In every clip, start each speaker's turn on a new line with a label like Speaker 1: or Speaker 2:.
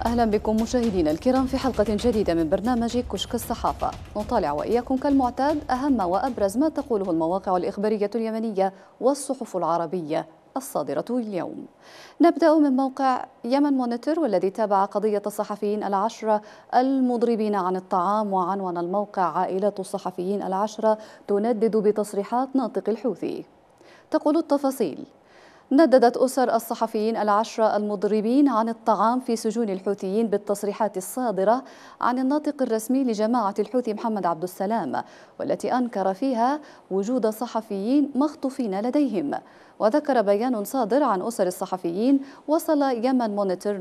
Speaker 1: أهلا بكم مشاهدينا الكرام في حلقة جديدة من برنامج كشك الصحافة. نطالع وإياكم كالمعتاد أهم وأبرز ما تقوله المواقع الإخبارية اليمنية والصحف العربية الصادرة اليوم. نبدأ من موقع يمن مونيتور والذي تابع قضية الصحفيين العشرة المضربين عن الطعام، وعنوان الموقع: عائلات الصحفيين العشرة تندد بتصريحات ناطق الحوثي. تقول التفاصيل: نددت أسر الصحفيين العشرة المضربين عن الطعام في سجون الحوثيين بالتصريحات الصادرة عن الناطق الرسمي لجماعة الحوثي محمد عبد السلام، والتي أنكر فيها وجود صحفيين مخطوفين لديهم. وذكر بيان صادر عن أسر الصحفيين وصل يمن مونيتور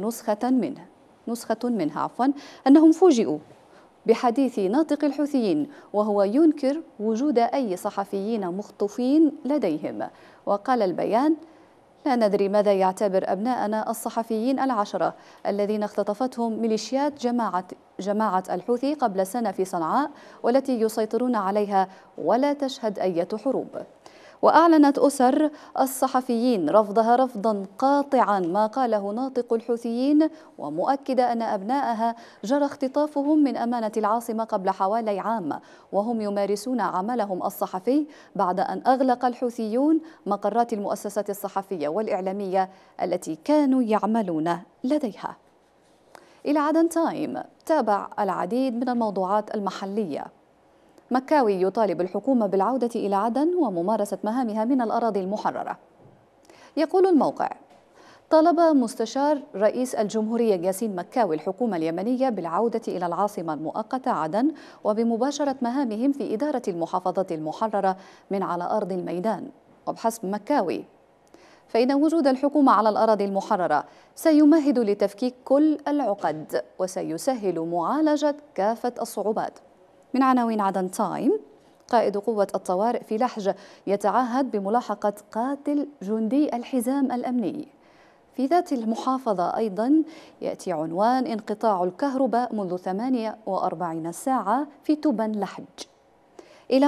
Speaker 1: نسخة منها أنهم فوجئوا بحديث ناطق الحوثيين وهو ينكر وجود أي صحفيين مخطوفين لديهم. وقال البيان: لا ندري ماذا يعتبر أبناءنا الصحفيين العشرة الذين اختطفتهم ميليشيات جماعة الحوثي قبل سنة في صنعاء، والتي يسيطرون عليها ولا تشهد أي حروب. وأعلنت أسر الصحفيين رفضها رفضا قاطعا ما قاله ناطق الحوثيين، ومؤكدة أن أبنائها جرى اختطافهم من أمانة العاصمة قبل حوالي عام، وهم يمارسون عملهم الصحفي بعد أن أغلق الحوثيون مقرات المؤسسات الصحفية والإعلامية التي كانوا يعملون لديها. إلى عدن تايم تابع العديد من الموضوعات المحلية. مكاوي يطالب الحكومة بالعودة إلى عدن وممارسة مهامها من الأراضي المحررة. يقول الموقع: طلب مستشار رئيس الجمهورية ياسين مكاوي الحكومة اليمنية بالعودة إلى العاصمة المؤقتة عدن وبمباشرة مهامهم في إدارة المحافظات المحررة من على أرض الميدان. وبحسب مكاوي فإن وجود الحكومة على الأراضي المحررة سيمهد لتفكيك كل العقد وسيسهل معالجة كافة الصعوبات. من عناوين عدن تايم: قائد قوة الطوارئ في لحج يتعهد بملاحقة قاتل جندي الحزام الأمني. في ذات المحافظة أيضا يأتي عنوان: انقطاع الكهرباء منذ 48 ساعة في تبن لحج. إلى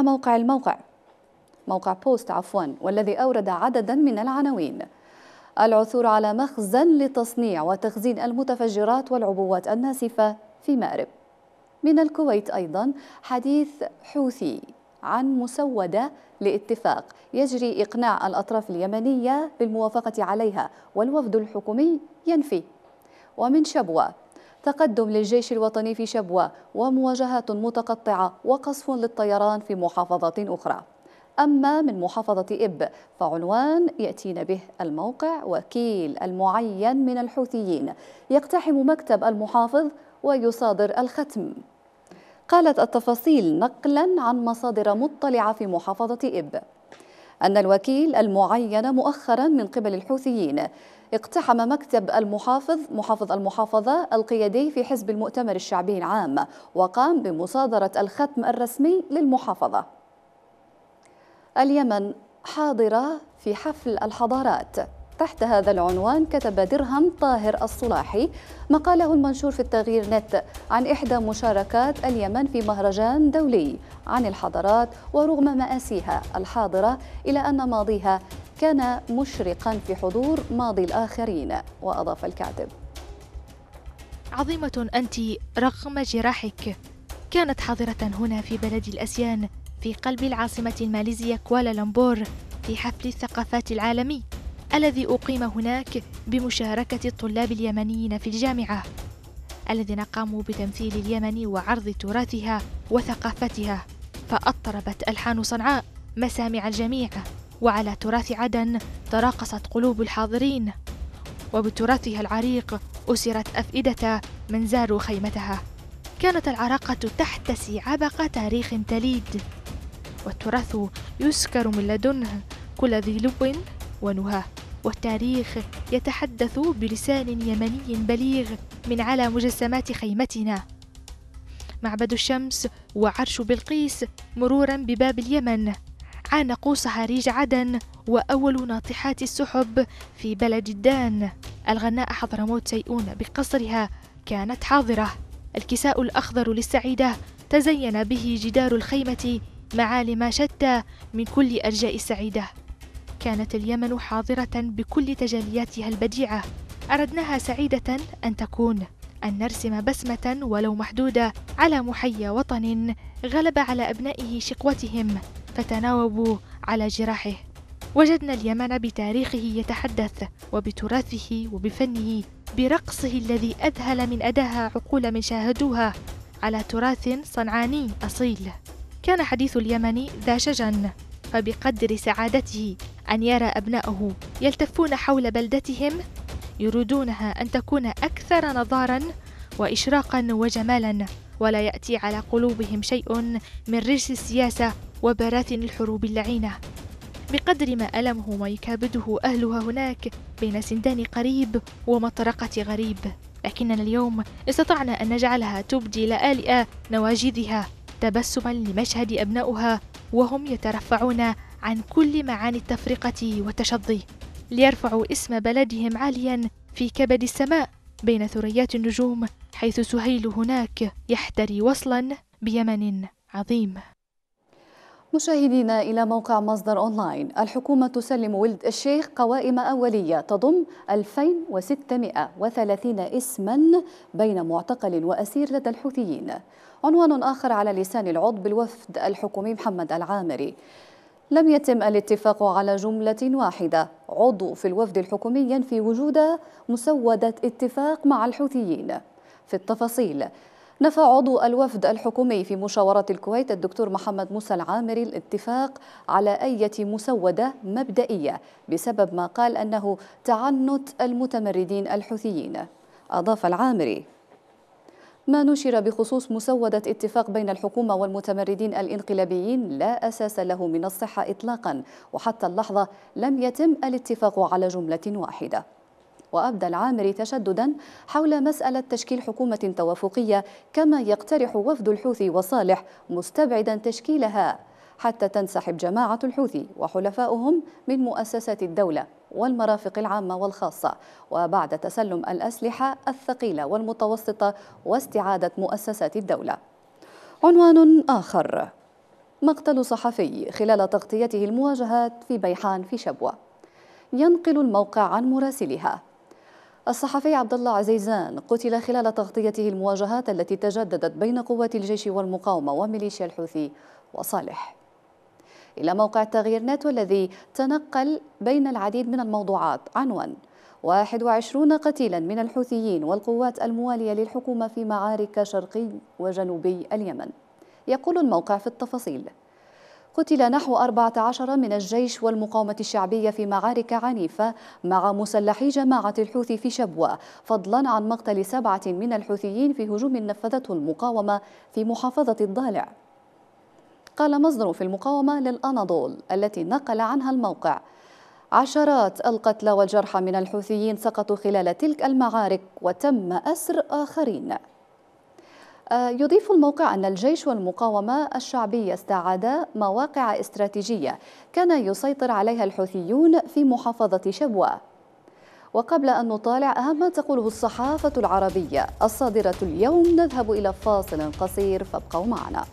Speaker 1: موقع بوست والذي أورد عددا من العناوين: العثور على مخزن لتصنيع وتخزين المتفجرات والعبوات الناسفة في مأرب. من الكويت أيضا: حديث حوثي عن مسودة لاتفاق يجري إقناع الأطراف اليمنية بالموافقة عليها والوفد الحكومي ينفي. ومن شبوة: تقدم للجيش الوطني في شبوة ومواجهات متقطعة وقصف للطيران في محافظات أخرى. أما من محافظة إب فعنوان يأتينا به الموقع: وكيل المعين من الحوثيين يقتحم مكتب المحافظ ويصادر الختم. قالت التفاصيل نقلا عن مصادر مطلعة في محافظة إب أن الوكيل المعين مؤخرا من قبل الحوثيين اقتحم مكتب محافظ المحافظة القيادي في حزب المؤتمر الشعبي العام وقام بمصادرة الختم الرسمي للمحافظة. اليمن حاضرة في حفل الحضارات. تحت هذا العنوان كتب درهم طاهر الصلاحي مقاله المنشور في التغيير نت عن إحدى مشاركات اليمن في مهرجان دولي عن الحضارات، ورغم مآسيها الحاضرة إلى أن ماضيها كان مشرقا في حضور ماضي الآخرين. وأضاف الكاتب:
Speaker 2: عظيمة أنت رغم جراحك. كانت حاضرة هنا في بلد الأسيان في قلب العاصمة الماليزية كوالالمبور في حفل الثقافات العالمي الذي أقيم هناك بمشاركة الطلاب اليمنيين في الجامعة الذين قاموا بتمثيل اليمن وعرض تراثها وثقافتها، فأطربت ألحان صنعاء مسامع الجميع، وعلى تراث عدن تراقصت قلوب الحاضرين، وبتراثها العريق أسرت أفئدة من زاروا خيمتها. كانت العراقة تحتسي عبق تاريخ تليد، والتراث يسكر من لدنه كل ذي لب ونهى، والتاريخ يتحدث بلسان يمني بليغ من على مجسمات خيمتنا: معبد الشمس وعرش بلقيس مرورا بباب اليمن، عانقوا صهاريج عدن وأول ناطحات السحب في بلد الدان. الغناء حضرموت سيئون بقصرها كانت حاضرة. الكساء الأخضر للسعيدة تزين به جدار الخيمة معالم شتى من كل أرجاء السعيدة. كانت اليمن حاضرة بكل تجلياتها البديعة. أردناها سعيدة أن تكون، أن نرسم بسمة ولو محدودة على محيا وطن غلب على أبنائه شقوتهم فتناوبوا على جراحه. وجدنا اليمن بتاريخه يتحدث، وبتراثه وبفنه، برقصه الذي أذهل من أداها عقول من شاهدوها على تراث صنعاني أصيل. كان حديث اليمن ذا شجن، فبقدر سعادته أن يرى أبناؤه يلتفون حول بلدتهم يريدونها أن تكون أكثر نضاراً وإشراقاً وجمالاً، ولا يأتي على قلوبهم شيء من رجس السياسة وبراثن الحروب اللعينة. بقدر ما ألمه ويكابده أهلها هناك بين سندان قريب ومطرقة غريب، لكننا اليوم استطعنا أن نجعلها تبدي لآلئ نواجذها تبسما لمشهد أبناؤها وهم يترفعون عن كل معاني التفرقة والتشظي، ليرفعوا اسم بلدهم عاليا في كبد السماء بين ثريات النجوم، حيث سهيل هناك يحتري وصلا بيمن عظيم.
Speaker 1: مشاهدينا إلى موقع مصدر أونلاين. الحكومة تسلم ولد الشيخ قوائم أولية تضم 2630 اسما بين معتقل وأسير لدى الحوثيين. عنوان آخر على لسان العضو بالوفد الحكومي محمد العامري: لم يتم الاتفاق على جملة واحدة. عضو في الوفد الحكومي ينفي وجود مسودة اتفاق مع الحوثيين. في التفاصيل: نفى عضو الوفد الحكومي في مشاورة الكويت الدكتور محمد موسى العامري الاتفاق على أي مسودة مبدئية بسبب ما قال أنه تعنت المتمردين الحوثيين. أضاف العامري: ما نشر بخصوص مسودة اتفاق بين الحكومة والمتمردين الانقلابيين لا أساس له من الصحة إطلاقا، وحتى اللحظة لم يتم الاتفاق على جملة واحدة. وأبدى العامري تشددا حول مسألة تشكيل حكومة توافقية كما يقترح وفد الحوثي وصالح، مستبعدا تشكيلها حتى تنسحب جماعة الحوثي وحلفاؤهم من مؤسسات الدولة والمرافق العامة والخاصة، وبعد تسلم الأسلحة الثقيلة والمتوسطة واستعادة مؤسسات الدولة. عنوان آخر: مقتل صحفي خلال تغطيته المواجهات في بيحان في شبوة. ينقل الموقع عن مراسلها: الصحفي عبد الله عزيزان قتل خلال تغطيته المواجهات التي تجددت بين قوات الجيش والمقاومة وميليشيا الحوثي وصالح. إلى موقع التغيير نت والذي تنقل بين العديد من الموضوعات. عنوان: 21 قتيلا من الحوثيين والقوات الموالية للحكومة في معارك شرقي وجنوبي اليمن. يقول الموقع في التفاصيل: قتل نحو 14 من الجيش والمقاومة الشعبية في معارك عنيفة مع مسلحي جماعة الحوثي في شبوة، فضلا عن مقتل 7 من الحوثيين في هجوم نفذته المقاومة في محافظة الضالع. قال مصدر في المقاومة للأناضول التي نقل عنها الموقع: عشرات القتلى والجرحى من الحوثيين سقطوا خلال تلك المعارك وتم أسر آخرين. يضيف الموقع أن الجيش والمقاومة الشعبية استعادا مواقع استراتيجية كان يسيطر عليها الحوثيون في محافظة شبوة. وقبل أن نطالع أهم ما تقوله الصحافة العربية الصادرة اليوم، نذهب إلى فاصل قصير فابقوا معنا.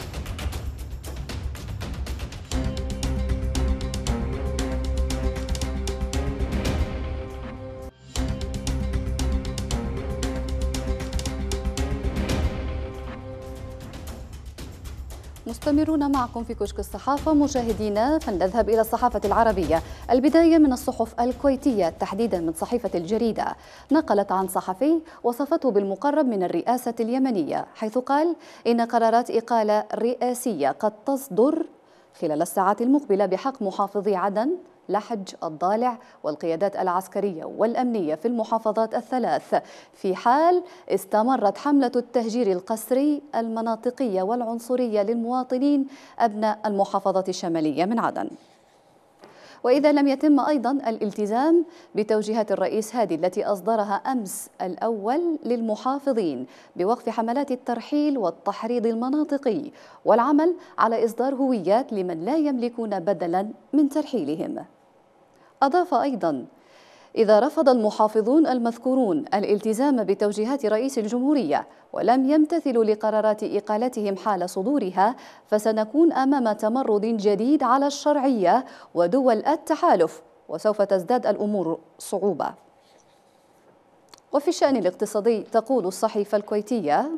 Speaker 1: مستمرون معكم في كشك الصحافة مشاهدينا، فلنذهب إلى الصحافة العربية. البداية من الصحف الكويتية، تحديدا من صحيفة الجريدة. نقلت عن صحفي وصفته بالمقرب من الرئاسة اليمنية، حيث قال إن قرارات إقالة رئاسية قد تصدر خلال الساعات المقبلة بحق محافظي عدن، لحج، الضالع والقيادات العسكرية والأمنية في المحافظات الثلاث، في حال استمرت حملة التهجير القسري المناطقية والعنصرية للمواطنين أبناء المحافظة الشمالية من عدن. وإذا لم يتم أيضا الالتزام بتوجيهات الرئيس هادي التي أصدرها أمس الأول للمحافظين بوقف حملات الترحيل والتحريض المناطقي والعمل على إصدار هويات لمن لا يملكون بدلا من ترحيلهم. أضاف أيضا: إذا رفض المحافظون المذكورون الالتزام بتوجيهات رئيس الجمهورية ولم يمتثلوا لقرارات إقالتهم حال صدورها، فسنكون أمام تمرد جديد على الشرعية ودول التحالف، وسوف تزداد الأمور صعوبة. وفي الشأن الاقتصادي تقول الصحيفة الكويتية: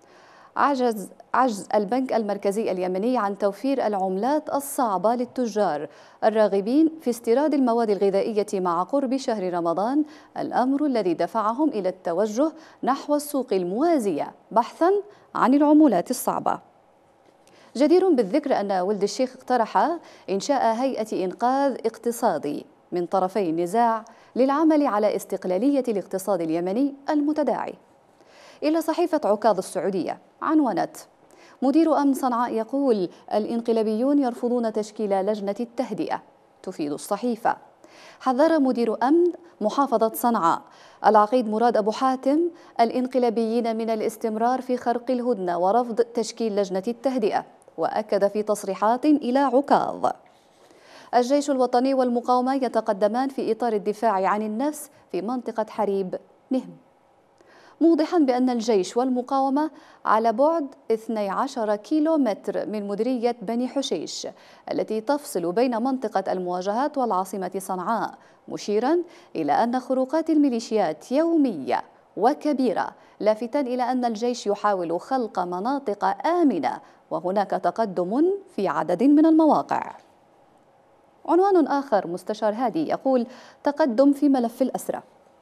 Speaker 1: عجز البنك المركزي اليمني عن توفير العملات الصعبة للتجار الراغبين في استيراد المواد الغذائية مع قرب شهر رمضان، الأمر الذي دفعهم إلى التوجه نحو السوق الموازية بحثاً عن العملات الصعبة. جدير بالذكر أن ولد الشيخ اقترح إنشاء هيئة إنقاذ اقتصادي من طرفي النزاع للعمل على استقلالية الاقتصاد اليمني المتداعي. إلى صحيفة عكاظ السعودية عنونت: مدير أمن صنعاء يقول الانقلابيون يرفضون تشكيل لجنة التهدئة. تفيد الصحيفة: حذر مدير أمن محافظة صنعاء العقيد مراد أبو حاتم الانقلابيين من الاستمرار في خرق الهدنة ورفض تشكيل لجنة التهدئة، وأكد في تصريحات إلى عكاظ: الجيش الوطني والمقاومة يتقدمان في إطار الدفاع عن النفس في منطقة حريب نهم، موضحا بأن الجيش والمقاومة على بعد 12 كيلومتر من مديرية بني حشيش التي تفصل بين منطقة المواجهات والعاصمة صنعاء، مشيرا إلى أن خروقات الميليشيات يومية وكبيرة، لافتا إلى أن الجيش يحاول خلق مناطق آمنة وهناك تقدم في عدد من المواقع. عنوان آخر مستشار هادي يقول: تقدم في ملف الأسرى.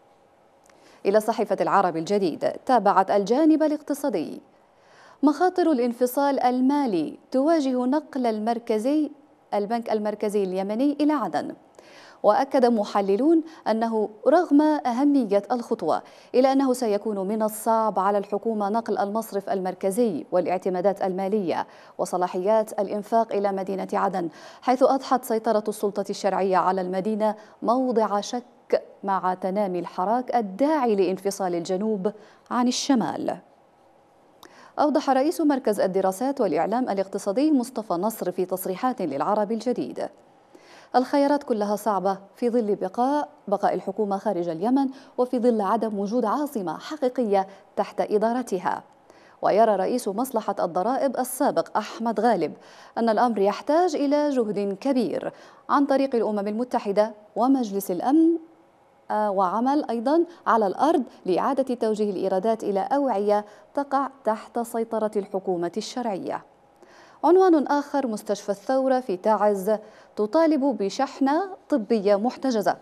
Speaker 1: إلى صحيفة العرب الجديد تابعت الجانب الاقتصادي: مخاطر الانفصال المالي تواجه نقل البنك المركزي اليمني إلى عدن. وأكد محللون أنه رغم أهمية الخطوة إلا أنه سيكون من الصعب على الحكومة نقل المصرف المركزي والاعتمادات المالية وصلاحيات الإنفاق إلى مدينة عدن، حيث أضحت سيطرة السلطة الشرعية على المدينة موضع شك مع تنامي الحراك الداعي لانفصال الجنوب عن الشمال. أوضح رئيس مركز الدراسات والإعلام الاقتصادي مصطفى نصر في تصريحات للعرب الجديد: الخيارات كلها صعبة في ظل بقاء الحكومة خارج اليمن وفي ظل عدم وجود عاصمة حقيقية تحت إدارتها. ويرى رئيس مصلحة الضرائب السابق أحمد غالب أن الأمر يحتاج إلى جهد كبير عن طريق الأمم المتحدة ومجلس الأمن، وعمل أيضا على الأرض لإعادة توجيه الإيرادات إلى أوعية تقع تحت سيطرة الحكومة الشرعية. عنوان آخر: مستشفى الثورة في تعز تطالب بشحنة طبية محتجزة.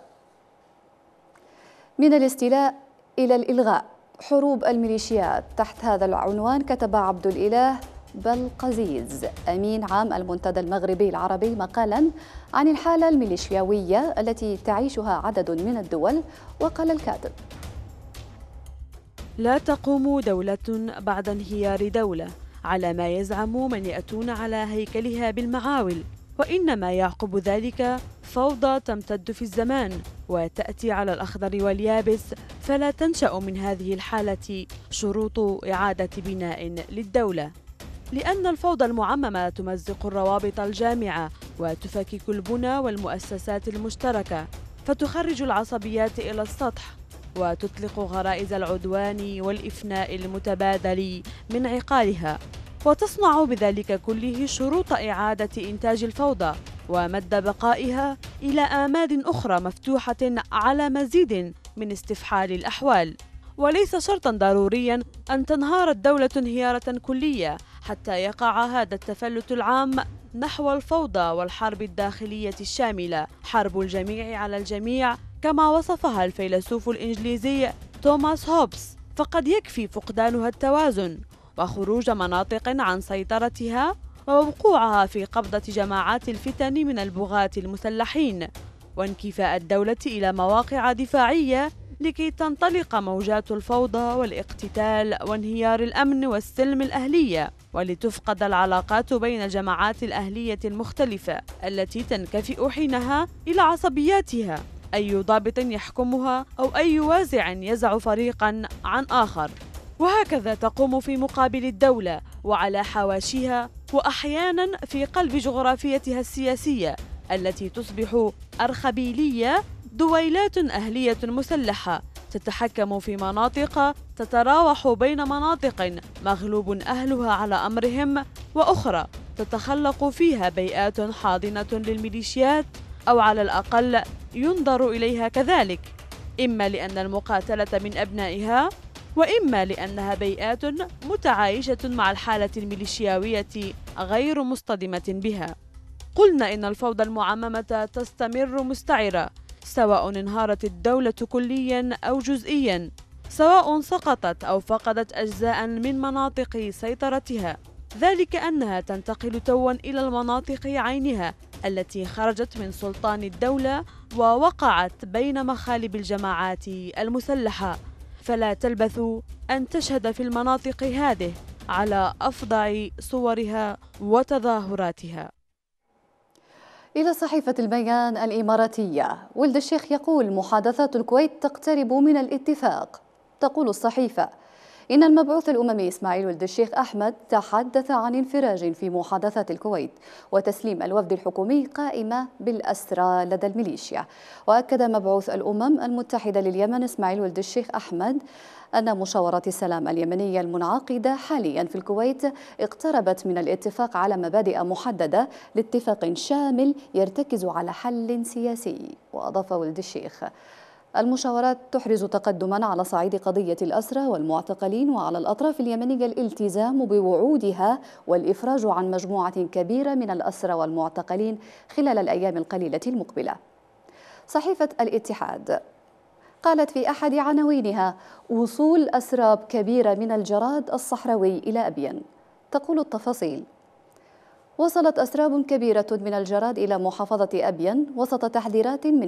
Speaker 1: من الاستيلاء إلى الإلغاء، حروب الميليشيات. تحت هذا العنوان كتب عبد الإله بلقزيز أمين عام المنتدى المغربي العربي مقالا عن الحالة الميليشياوية التي تعيشها عدد من الدول، وقال الكاتب:
Speaker 3: لا تقوم دولة بعد انهيار دولة على ما يزعم من يأتون على هيكلها بالمعاول، وإنما يعقب ذلك فوضى تمتد في الزمان وتأتي على الأخضر واليابس، فلا تنشأ من هذه الحالة شروط إعادة بناء للدولة، لأن الفوضى المعممة تمزق الروابط الجامعة وتفكك البنى والمؤسسات المشتركة، فتخرج العصبيات إلى السطح وتطلق غرائز العدوان والإفناء المتبادل من عقالها، وتصنع بذلك كله شروط إعادة إنتاج الفوضى ومد بقائها إلى آماد أخرى مفتوحة على مزيد من استفحال الأحوال. وليس شرطا ضروريا أن تنهار الدولة انهيارة كلية حتى يقع هذا التفلت العام نحو الفوضى والحرب الداخلية الشاملة، حرب الجميع على الجميع كما وصفها الفيلسوف الإنجليزي توماس هوبز. فقد يكفي فقدانها التوازن وخروج مناطق عن سيطرتها ووقوعها في قبضة جماعات الفتن من البغاة المسلحين، وانكفاء الدولة إلى مواقع دفاعية لكي تنطلق موجات الفوضى والاقتتال وانهيار الأمن والسلم الأهلية، ولتفقد العلاقات بين الجماعات الأهلية المختلفة التي تنكفئ حينها إلى عصبياتها، أي ضابط يحكمها أو أي وازع يزع فريقا عن آخر. وهكذا تقوم في مقابل الدولة وعلى حواشيها وأحيانا في قلب جغرافيتها السياسية التي تصبح أرخبيلية دويلات أهلية مسلحة تتحكم في مناطق تتراوح بين مناطق مغلوب أهلها على أمرهم وأخرى تتخلق فيها بيئات حاضنة للميليشيات، أو على الأقل ينظر إليها كذلك، إما لأن المقاتلة من أبنائها، وإما لأنها بيئات متعايشة مع الحالة الميليشياوية غير مصطدمة بها. قلنا إن الفوضى المعممة تستمر مستعرة، سواء انهارت الدولة كليا أو جزئيا، سواء سقطت أو فقدت أجزاء من مناطق سيطرتها، ذلك أنها تنتقل توا إلى المناطق عينها التي خرجت من سلطان الدولة ووقعت بين مخالب الجماعات المسلحة، فلا تلبث أن تشهد في المناطق هذه على أفظع صورها وتظاهراتها.
Speaker 1: إلى صحيفة البيان الإماراتية، ولد الشيخ يقول محادثات الكويت تقترب من الاتفاق. تقول الصحيفة إن المبعوث الأممي إسماعيل ولد الشيخ أحمد تحدث عن انفراج في محادثات الكويت وتسليم الوفد الحكومي قائمة بالأسرى لدى الميليشيا. وأكد مبعوث الأمم المتحدة لليمن إسماعيل ولد الشيخ أحمد أن مشاورات السلام اليمنية المنعقدة حاليا في الكويت اقتربت من الاتفاق على مبادئ محددة لاتفاق شامل يرتكز على حل سياسي. وأضاف ولد الشيخ المشاورات تحرز تقدما على صعيد قضية الأسرى والمعتقلين، وعلى الأطراف اليمنية الالتزام بوعودها والإفراج عن مجموعة كبيرة من الأسرى والمعتقلين خلال الأيام القليلة المقبلة. صحيفة الاتحاد قالت في أحد عناوينها وصول أسراب كبيرة من الجراد الصحراوي إلى أبين. تقول التفاصيل وصلت أسراب كبيرة من الجراد إلى محافظة أبين وسط تحذيرات من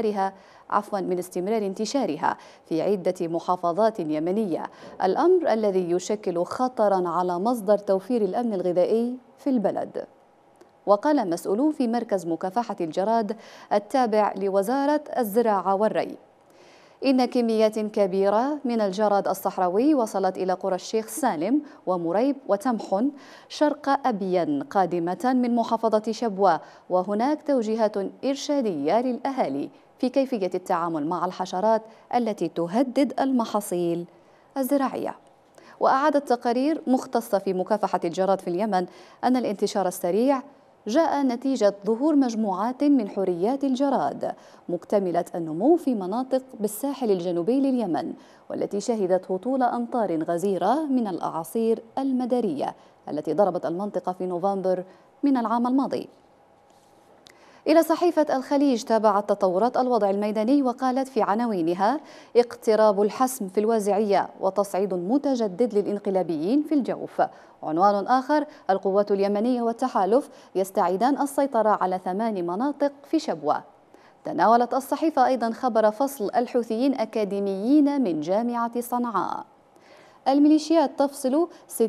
Speaker 1: استمرار انتشارها في عدة محافظات يمنية، الأمر الذي يشكل خطرا على مصدر توفير الأمن الغذائي في البلد. وقال مسؤولون في مركز مكافحة الجراد التابع لوزارة الزراعة والري إن كميات كبيرة من الجراد الصحراوي وصلت إلى قرى الشيخ سالم ومريب وتمحن شرق أبين قادمة من محافظة شبوة، وهناك توجيهات إرشادية للأهالي في كيفية التعامل مع الحشرات التي تهدد المحاصيل الزراعية. وأعادت تقارير مختصة في مكافحة الجراد في اليمن أن الانتشار السريع جاء نتيجة ظهور مجموعات من حوريات الجراد مكتملة النمو في مناطق بالساحل الجنوبي لليمن، والتي شهدت هطول أمطار غزيرة من الأعاصير المدارية التي ضربت المنطقة في نوفمبر من العام الماضي. إلى صحيفة الخليج تابعت تطورات الوضع الميداني وقالت في عناوينها اقتراب الحسم في الوازعية وتصعيد متجدد للإنقلابيين في الجوف. عنوان آخر القوات اليمنية والتحالف يستعيدان السيطرة على 8 مناطق في شبوة. تناولت الصحيفة أيضا خبر فصل الحوثيين أكاديميين من جامعة صنعاء. الميليشيات تفصل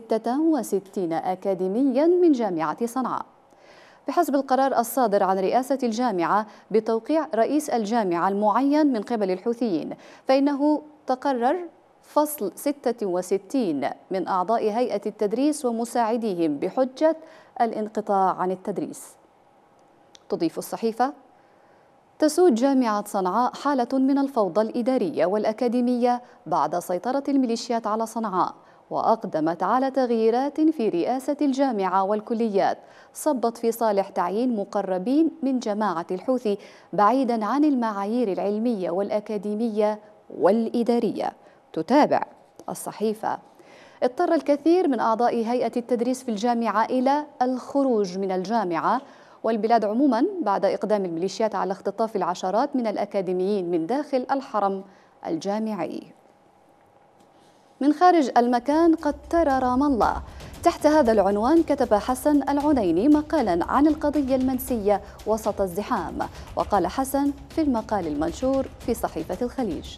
Speaker 1: 66 أكاديميا من جامعة صنعاء. بحسب القرار الصادر عن رئاسة الجامعة بتوقيع رئيس الجامعة المعين من قبل الحوثيين، فإنه تقرر فصل 66 من أعضاء هيئة التدريس ومساعديهم بحجة الانقطاع عن التدريس. تضيف الصحيفة تسود جامعة صنعاء حالة من الفوضى الإدارية والأكاديمية بعد سيطرة الميليشيات على صنعاء، وأقدمت على تغييرات في رئاسة الجامعة والكليات صبت في صالح تعيين مقربين من جماعة الحوثي بعيدا عن المعايير العلمية والأكاديمية والإدارية. تتابع الصحيفة اضطر الكثير من أعضاء هيئة التدريس في الجامعة إلى الخروج من الجامعة والبلاد عموما بعد إقدام الميليشيات على اختطاف العشرات من الأكاديميين من داخل الحرم الجامعي. من خارج المكان قد ترى رام الله. تحت هذا العنوان كتب حسن العنيني مقالا عن القضية المنسية وسط الزحام. وقال حسن في المقال المنشور في صحيفة الخليج: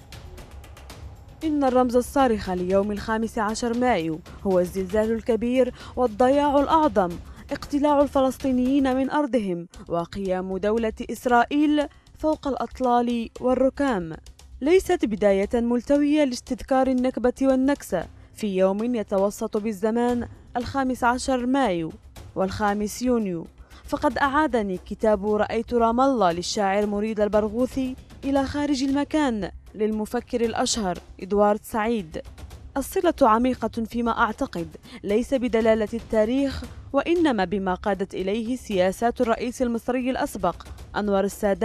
Speaker 3: إن الرمز الصارخ ليوم 15 مايو هو الزلزال الكبير والضياع الأعظم، اقتلاع الفلسطينيين من أرضهم وقيام دولة إسرائيل فوق الأطلال والركام. ليست بداية ملتوية لاستذكار النكبة والنكسة في يوم يتوسط بالزمان 15 مايو و5 يونيو، فقد أعادني كتاب رأيت رام الله للشاعر مريد البرغوثي إلى خارج المكان للمفكر الأشهر إدوارد سعيد. الصلة عميقة فيما أعتقد، ليس بدلالة التاريخ وإنما بما قادت إليه سياسات الرئيس المصري الأسبق أنور السادات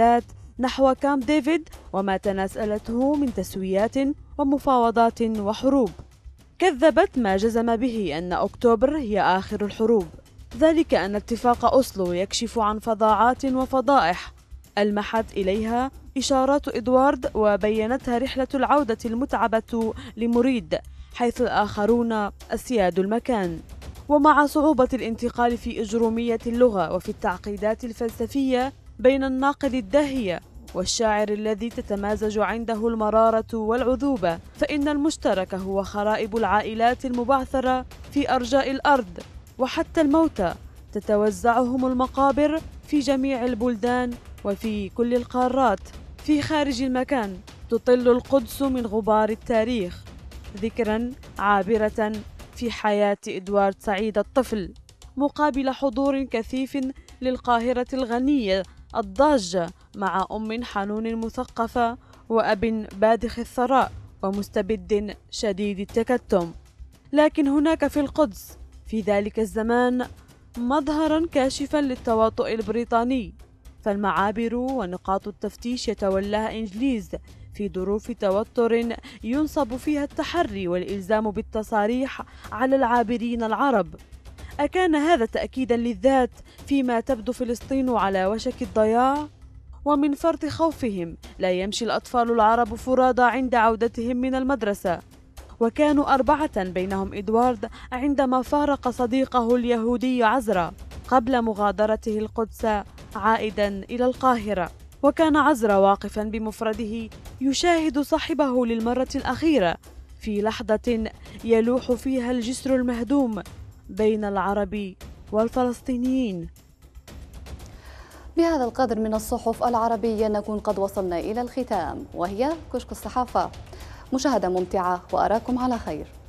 Speaker 3: نحو كامب ديفيد وما تناسلته من تسويات ومفاوضات وحروب. كذبت ما جزم به أن أكتوبر هي آخر الحروب، ذلك أن اتفاق أوسلو يكشف عن فظاعات وفضائح ألمحت إليها إشارات إدوارد وبينتها رحلة العودة المتعبة لمريد، حيث الآخرون أسياد المكان. ومع صعوبة الانتقال في إجرومية اللغة وفي التعقيدات الفلسفية بين الناقد الداهية والشاعر الذي تتمازج عنده المرارة والعذوبة، فإن المشترك هو خرائب العائلات المبعثرة في أرجاء الأرض، وحتى الموتى تتوزعهم المقابر في جميع البلدان وفي كل القارات. في خارج المكان تطل القدس من غبار التاريخ، ذكرا عابرة في حياة إدوارد سعيد الطفل، مقابل حضور كثيف للقاهرة الغنية الضاجة مع أم حنون مثقفة وأب بادخ الثراء ومستبد شديد التكتم. لكن هناك في القدس في ذلك الزمان مظهرا كاشفا للتواطؤ البريطاني، فالمعابر ونقاط التفتيش يتولاها إنجليز في ظروف توتر ينصب فيها التحري والإلزام بالتصاريح على العابرين العرب. أكان هذا تأكيدا للذات فيما تبدو فلسطين على وشك الضياع؟ ومن فرط خوفهم لا يمشي الأطفال العرب فرادى عند عودتهم من المدرسة، وكانوا 4 بينهم إدوارد عندما فارق صديقه اليهودي عزرا قبل مغادرته القدس عائدا إلى القاهرة. وكان عزرا واقفا بمفرده يشاهد صاحبه للمرة الأخيرة في لحظة يلوح فيها الجسر المهدوم بين العرب والفلسطينيين.
Speaker 1: بهذا القدر من الصحف العربية نكون قد وصلنا إلى الختام، وهي كشك الصحافة. مشاهدة ممتعة وأراكم على خير.